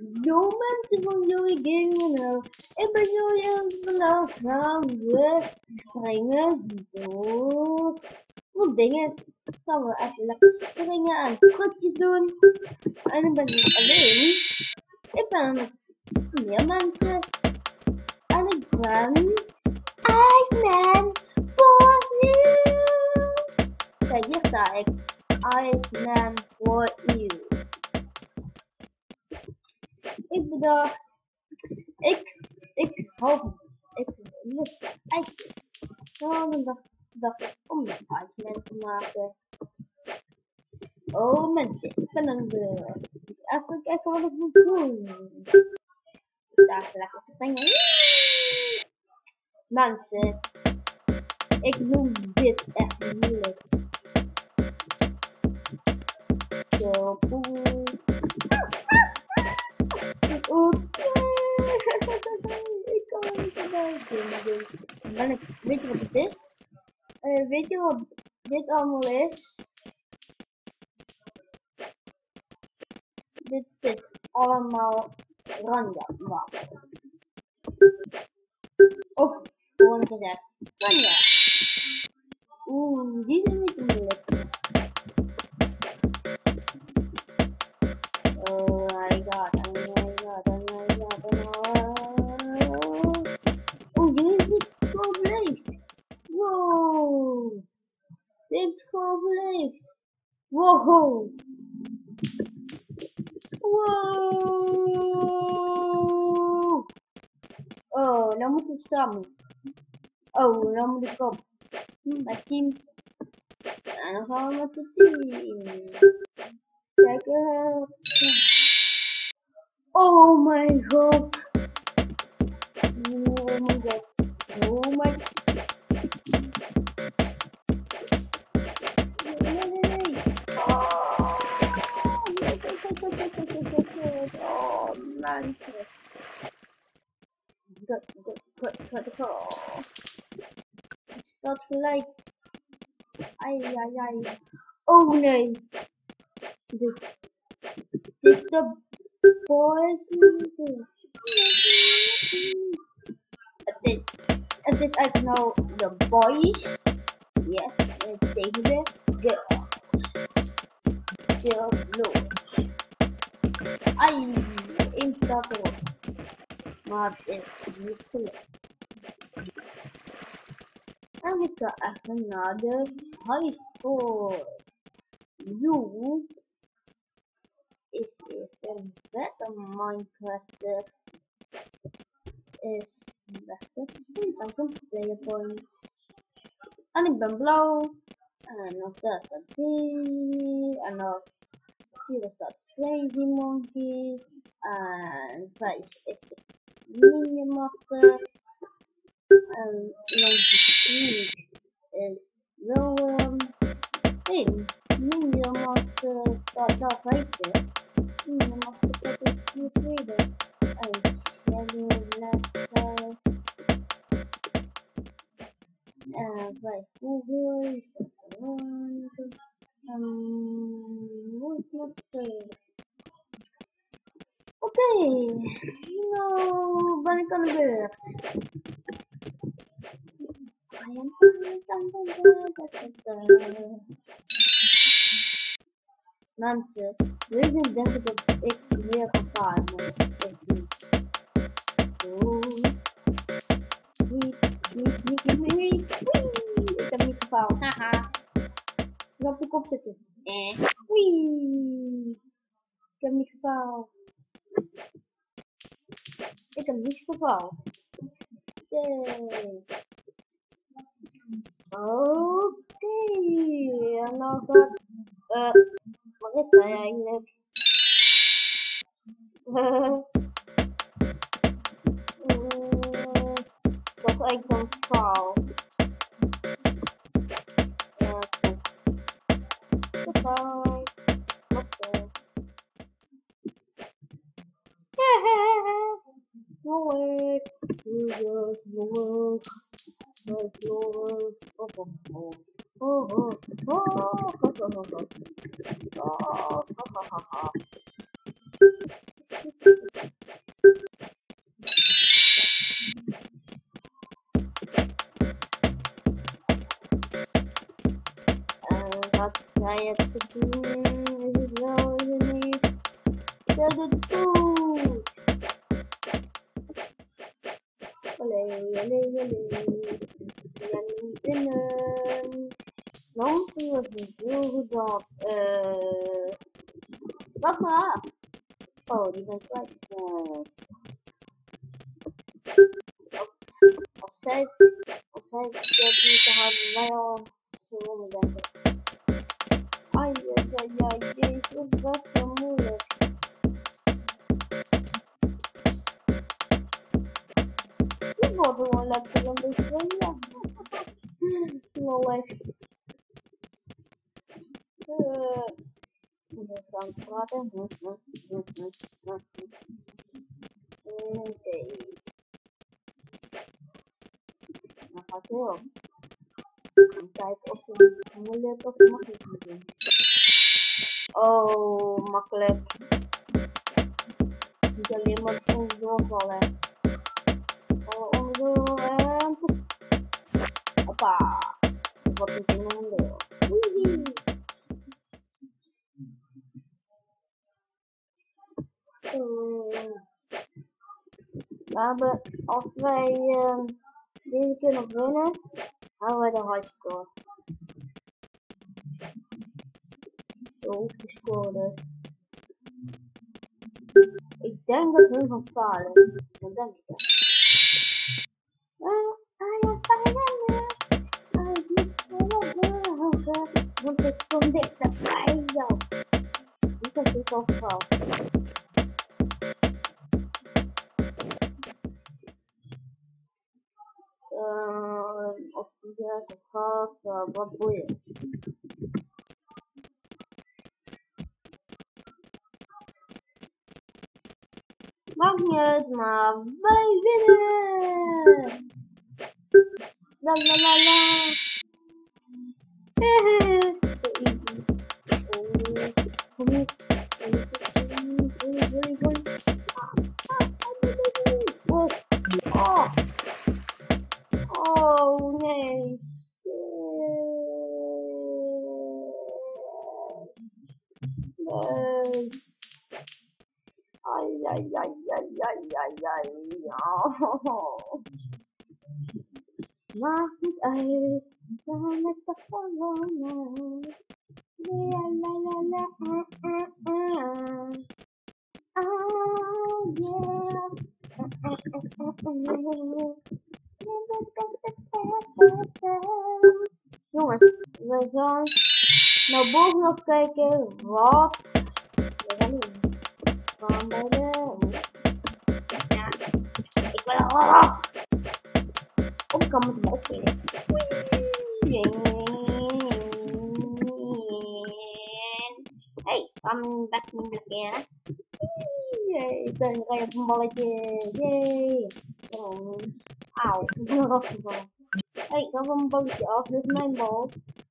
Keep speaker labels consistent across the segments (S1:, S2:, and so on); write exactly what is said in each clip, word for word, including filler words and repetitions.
S1: Yo mensen van Joey Gaming, ik ben Joey en vandaag gaan we springen door wat dingen. Gaan we even lekker springen en trucjes doen. En ik ben niet alleen, ik ben met meer mensen. En ik ben Iceman for you. Kijk, hier sta ik, Iceman for you. Ik bedacht, ik, ik hou, ik lust eigenlijk. Dan dacht, dacht ik om een Iceman te maken. Oh mensen, ik ben aan de even kijken wat ik moet doen. Daar is lekker te brengen. Mensen, ik noem dit echt moeilijk. Zo, boe. Oké. Ik kan niet erbij doen. Ben ik, weet je wat het is? Uh, weet je wat dit allemaal is? Dit is allemaal ranja water. Of gewoon gezegd ranja. Oeh, die is niet moeilijk. Oh my god, oh my god, oh my god, oh my god. Oeh, die is niet overleefd. Wow. Dit heeft overleefd. Wow. Wow. Oh, nou moeten we samen. Oh, nou moet ik op. Met team. En dan gaan we met het team. Kijken. Oh my god. Oh my god. Oh my god. Nee, nee, nee. Oh, oh man. Goed, goed, goed, goed, goed. Het staat gelijk. Ai, ai, ai. Oh nee. Dit, dit is de boys. Het is, het is eigenlijk nou de boys. Yes, en tegen de girls. Girls loos. Ai, één staat erop. Maar het is niet gelukt. En ik ga even naar de high school. You is eerst een beter Minecraft is beter. En dan komt player points. En ik ben blauw. En nog dat staat die. En nog hier staat Crazy Monkey. En vijf is de Minion Master. En langs de street is Willem. één. Minion Master staat daar vijfde. Minion Master staat op de tweede. En Shadow Blaster. En vijf Google. En hoe is nog twee? Oké, nou ben ik aan de beurt. Mensen, jullie denken dat ik weer gevaar ben. Ik niet. Niet, niet, niet, niet, niet, niet. Ik heb niet gefaald. Haha. Ik ga op de kop zitten. Eh. Wee. Ik heb niet gefaald. Ik heb niet gefaald. Yay. Oké, en nou gaat, uh, wat is hij eigenlijk? Uh, uh, dat is eigenlijk een faal. Ja, de faal. Oké. No way, no way. Let's go. Oh, oh, oh. Oh, oh, oh, oh, oh, oh, oh, oh, oh, oh, oh. je hebt gezien. Is het wel, is het niet? Dat doet goed. Olé, olé, olé. We gaan nu binnen. Nou, die was niet heel goed dat. Eh. Wat maar? Oh, die ben ik kwijt. Uh, als, als zij, als zij het niet hadden wij al gewonnen, denk ik. Ai, ai, ai, ai, jezus, wat zo moeilijk. Die wordt gewoon lekker een beetje, ja. Lollig. Uh, we gaan praten. Oké. Dan gaat heel. En kijken of we moeilijk of makkelijk moeten doen. Oh, makkelijk. Niet alleen maar ons doorvallen. Oh, ons door en... Hoppa. Dat wordt niet in mijn deel. Woezie. Uh, we hebben, als wij uh, deze keer nog winnen, hebben wij de high score. De hoogste score dus. Ik denk dat hun van falen. Dat denk ik. Ah, ja, falen. Ah, niet verwachten. Want ik kom dichterbij jou. Niet dat ik al val. Uh, of die direct gaat, uh, wat boeien. Maakt niet uit, maar wij winnen! La la la la! Hehe! Zo easy. Oh, kom hier. Goeie, goeie, goeie. Oh! Oh! Oh, nee! Nee! Ai, ai, ai, ai, ai, ai, ai, oh. Maakt niet uit, dan is het gewonnen. La la la la, uh, uh, uh. Oh yeah. Uh, uh, uh, uh. Jongens, we gaan naar boven nog kijken wat we gaan doen. Van bij de... Ja, ik wil al... Of ik kan met hem opspelen. Hey, I'm back in the game. Ik ben rij op een balletje. Yay. Auw, ik ben een ras gevallen. Hey, ik ga van een balletje af. Dit is mijn bal.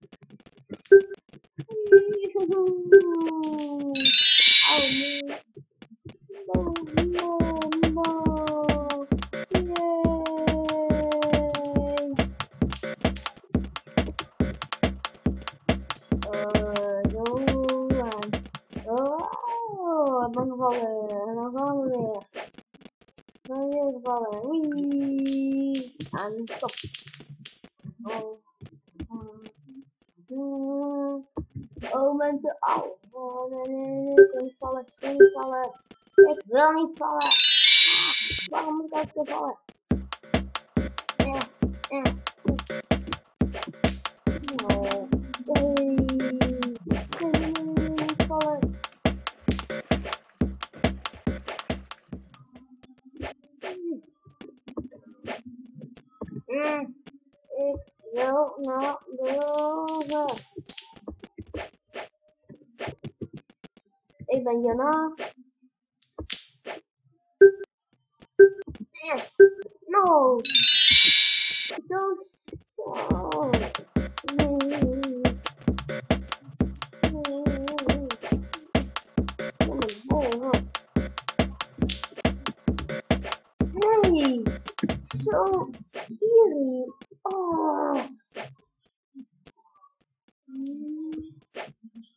S1: Auw, nee. No, no, no. Yay. Uh, zo en... Oh, ik ben gevallen. En dan gaan we weer. Ik ben weer gevallen. Wee. En stop. Oh. Uh, oh mensen, au. Oh nee, nee, nee, ik wil niet vallen, ik wil niet vallen. Ik wil niet vallen. Ah, waarom moet ik elke keer vallen? Ja, ja. No. Nee. Nee, nee, nee, niet vallen. Mm. Ik wil naar boven. Ik ben Jana. Yes. No. Zo, zo. Nee. Nee. Kom maar boven. Nee. Zo. Hier. Oh.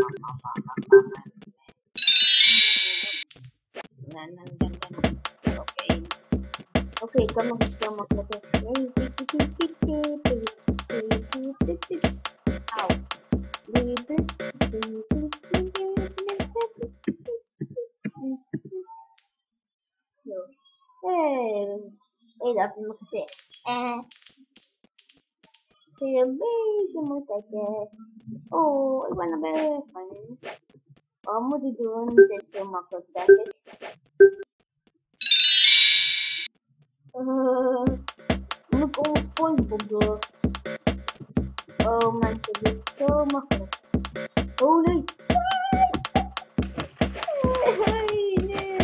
S1: Oké. Oké, ik kan nog een keer makkelijker zijn. Auw. Hé, hey, dat heb ik nog gezegd. Eh. Kun je een beetje mooi kijken. Oh, ik ben er bij. Wat moet ik doen? Dit is heel makkelijk, denk ik. Uh, moet ik ons SpongeBob door? Oh mensen, dit is zo makkelijk. Oh nee! Nee, nee!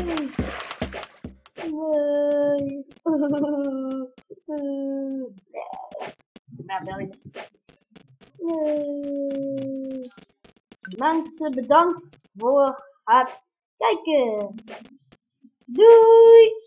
S1: Nee! Nee! Mensen, bedankt voor het kijken! Doei!